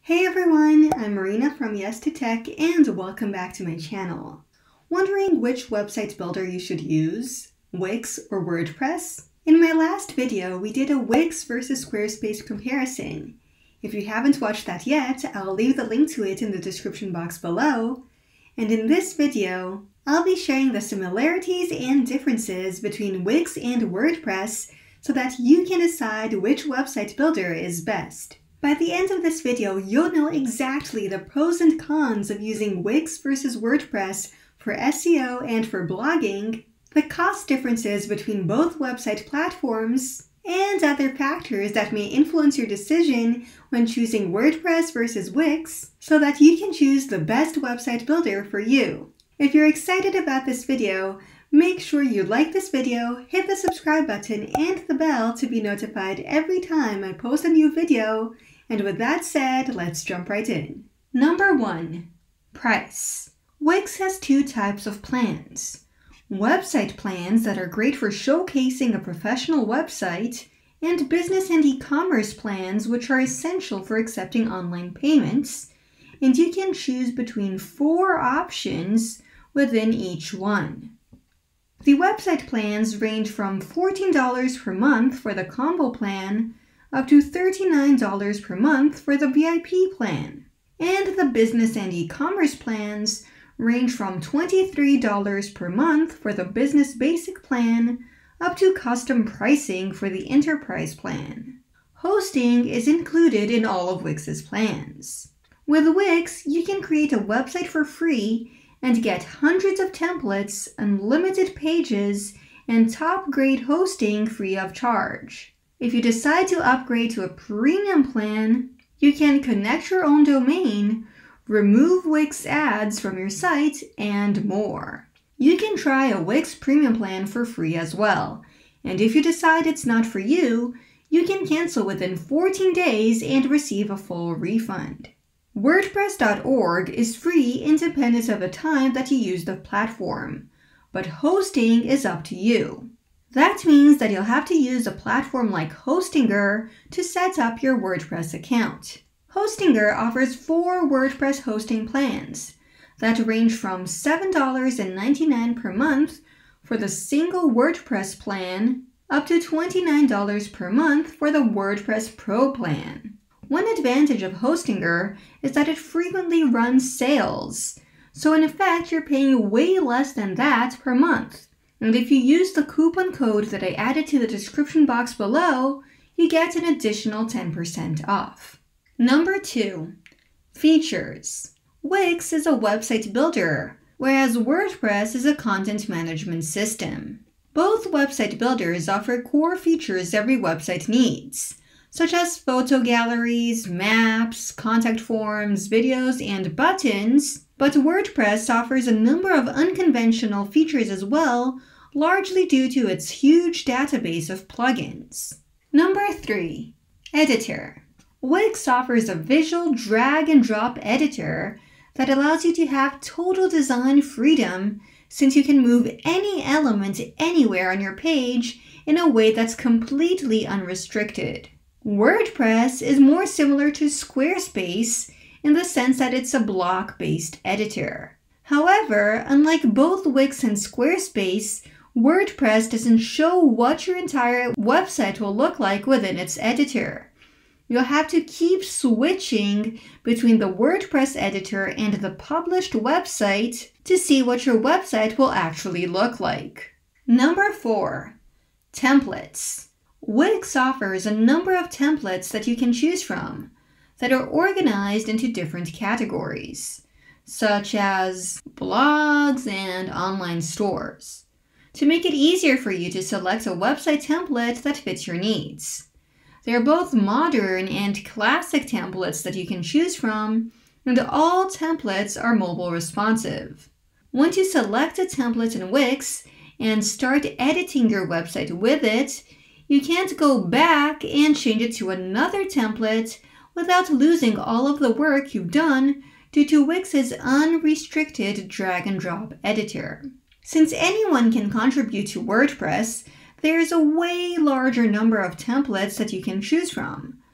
Hey everyone, I'm Marina from Yes to Tech and welcome back to my channel. Wondering which website builder you should use, Wix or WordPress? In my last video, we did a Wix versus Squarespace comparison. If you haven't watched that yet, I'll leave the link to it in the description box below. And in this video, I'll be sharing the similarities and differences between Wix and WordPress so that you can decide which website builder is best. By the end of this video, you'll know exactly the pros and cons of using Wix versus WordPress for SEO and for blogging, the cost differences between both website platforms, and other factors that may influence your decision when choosing WordPress versus Wix so that you can choose the best website builder for you. If you're excited about this video, make sure you like this video, hit the subscribe button and the bell to be notified every time I post a new video. And with that said, let's jump right in. Number 1. Price. Wix has two types of plans. Website plans that are great for showcasing a professional website, and business and e-commerce plans which are essential for accepting online payments, and you can choose between 4 options within each one. The website plans range from $14 per month for the combo plan up to $39 per month for the VIP plan. And the business and e-commerce plans range from $23 per month for the business basic plan up to custom pricing for the enterprise plan. Hosting is included in all of Wix's plans. With Wix, you can create a website for free and get hundreds of templates, unlimited pages, and top-grade hosting free of charge. If you decide to upgrade to a premium plan, you can connect your own domain, remove Wix ads from your site, and more. You can try a Wix premium plan for free as well, and if you decide it's not for you, you can cancel within 14 days and receive a full refund. WordPress.org is free independent of the time that you use the platform, but hosting is up to you. That means that you'll have to use a platform like Hostinger to set up your WordPress account. Hostinger offers 4 WordPress hosting plans that range from $7.99 per month for the single WordPress plan up to $29 per month for the WordPress Pro plan. One advantage of Hostinger is that it frequently runs sales, so in effect you're paying way less than that per month. And if you use the coupon code that I added to the description box below, you get an additional 10% off. Number 2. Features. Wix is a website builder, whereas WordPress is a content management system. Both website builders offer core features every website needs, such as photo galleries, maps, contact forms, videos, and buttons, but WordPress offers a number of unconventional features as well, largely due to its huge database of plugins. Number 3. Editor. Wix offers a visual drag-and-drop editor that allows you to have total design freedom since you can move any element anywhere on your page in a way that's completely unrestricted. WordPress is more similar to Squarespace in the sense that it's a block-based editor. However, unlike both Wix and Squarespace, WordPress doesn't show what your entire website will look like within its editor. You'll have to keep switching between the WordPress editor and the published website to see what your website will actually look like. Number 4. Templates. Wix offers a number of templates that you can choose from that are organized into different categories, such as blogs and online stores, to make it easier for you to select a website template that fits your needs. There are both modern and classic templates that you can choose from, and all templates are mobile responsive. Once you select a template in Wix and start editing your website with it, you can't go back and change it to another template without losing all of the work you've done due to Wix's unrestricted drag-and-drop editor. Since anyone can contribute to WordPress, there's a way larger number of templates that you can choose from.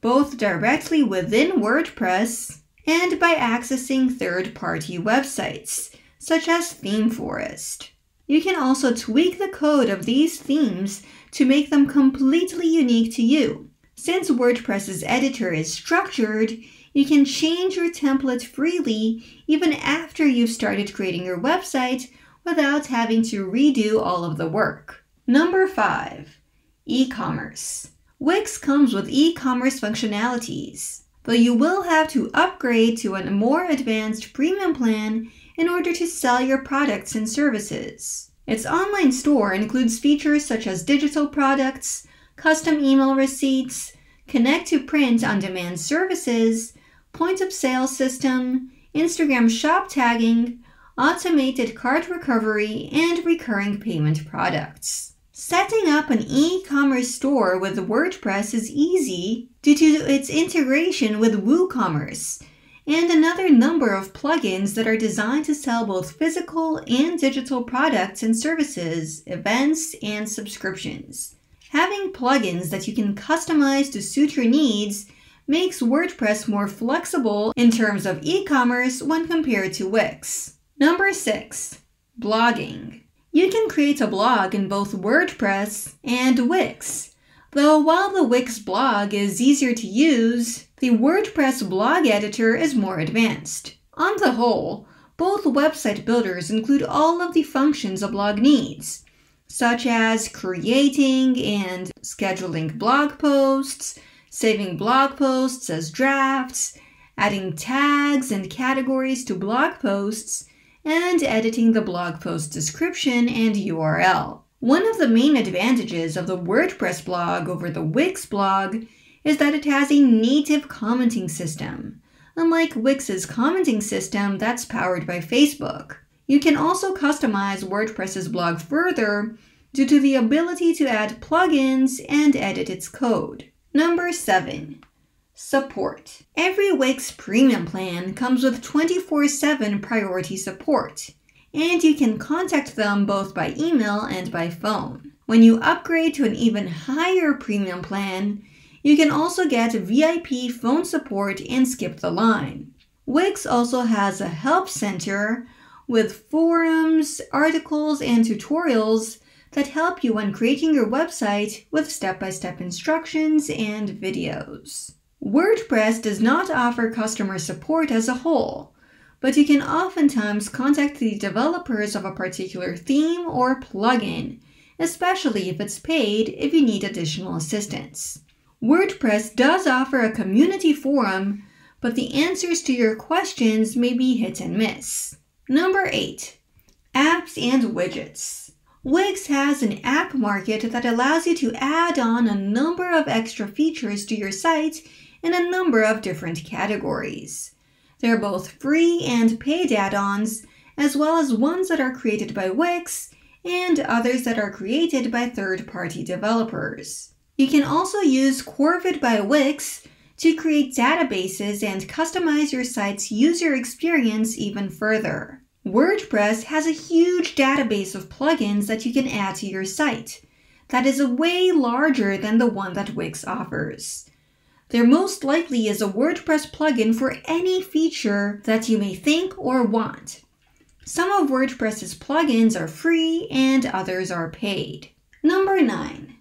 both directly within WordPress and by accessing third-party websites, such as ThemeForest. You can also tweak the code of these themes to make them completely unique to you. Since WordPress's editor is structured, you can change your template freely even after you've started creating your website without having to redo all of the work. Number 5. E-commerce. Wix comes with e-commerce functionalities, though you will have to upgrade to a more advanced premium plan in order to sell your products and services. Its online store includes features such as digital products, custom email receipts, connect-to-print on-demand services, point-of-sale system, Instagram shop tagging, automated cart recovery, and recurring payment products. Setting up an e-commerce store with WordPress is easy due to its integration with WooCommerce and another number of plugins that are designed to sell both physical and digital products and services, events, and subscriptions. Having plugins that you can customize to suit your needs makes WordPress more flexible in terms of e-commerce when compared to Wix. Number 6. Blogging. You can create a blog in both WordPress and Wix, though while the Wix blog is easier to use, the WordPress blog editor is more advanced. On the whole, both website builders include all of the functions a blog needs, such as creating and scheduling blog posts, saving blog posts as drafts, adding tags and categories to blog posts, and editing the blog post description and URL. One of the main advantages of the WordPress blog over the Wix blog is that it has a native commenting system, unlike Wix's commenting system that's powered by Facebook. You can also customize WordPress's blog further due to the ability to add plugins and edit its code. Number 7. Support. Every Wix premium plan comes with 24/7 priority support, and you can contact them both by email and by phone. When you upgrade to an even higher premium plan, you can also get VIP phone support and skip the line. Wix also has a help center with forums, articles, and tutorials that help you when creating your website with step-by-step instructions and videos. WordPress does not offer customer support as a whole, but you can oftentimes contact the developers of a particular theme or plugin, especially if it's paid if you need additional assistance. WordPress does offer a community forum, but the answers to your questions may be hit and miss. Number 8. Apps and widgets. Wix has an app market that allows you to add on a number of extra features to your site in a number of different categories. They're both free and paid add-ons, as well as ones that are created by Wix and others that are created by third-party developers. You can also use Corvid by Wix to create databases and customize your site's user experience even further. WordPress has a huge database of plugins that you can add to your site that is way larger than the one that Wix offers. There most likely is a WordPress plugin for any feature that you may think or want. Some of WordPress's plugins are free and others are paid. Number 9.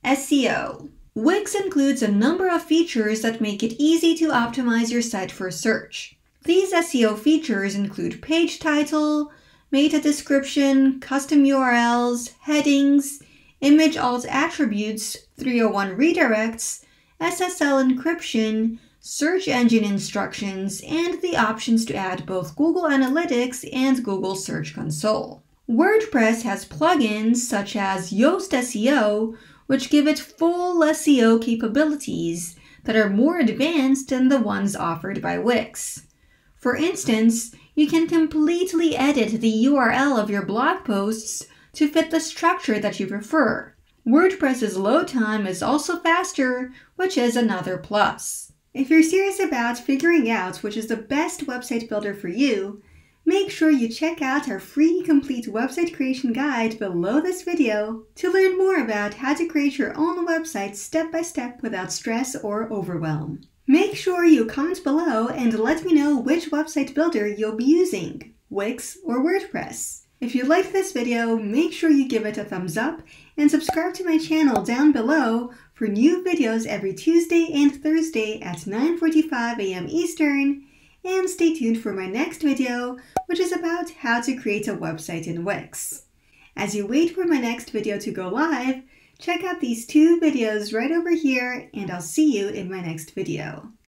SEO. Wix includes a number of features that make it easy to optimize your site for search. These SEO features include page title, meta description, custom URLs, headings, image alt attributes, 301 redirects, SSL encryption, search engine instructions, and the options to add both Google Analytics and Google Search Console. WordPress has plugins such as Yoast SEO, which give it full SEO capabilities that are more advanced than the ones offered by Wix. For instance, you can completely edit the URL of your blog posts to fit the structure that you prefer. WordPress's load time is also faster, which is another plus. If you're serious about figuring out which is the best website builder for you, Make sure you check out our free complete website creation guide below this video to learn more about how to create your own website step by step without stress or overwhelm. Make sure you comment below and let me know which website builder you'll be using, Wix or WordPress. If you liked this video, make sure you give it a thumbs up and subscribe to my channel down below for new videos every Tuesday and Thursday at 9:45 a.m. Eastern. And stay tuned for my next video, which is about how to create a website in Wix. As you wait for my next video to go live, check out these two videos right over here, and I'll see you in my next video.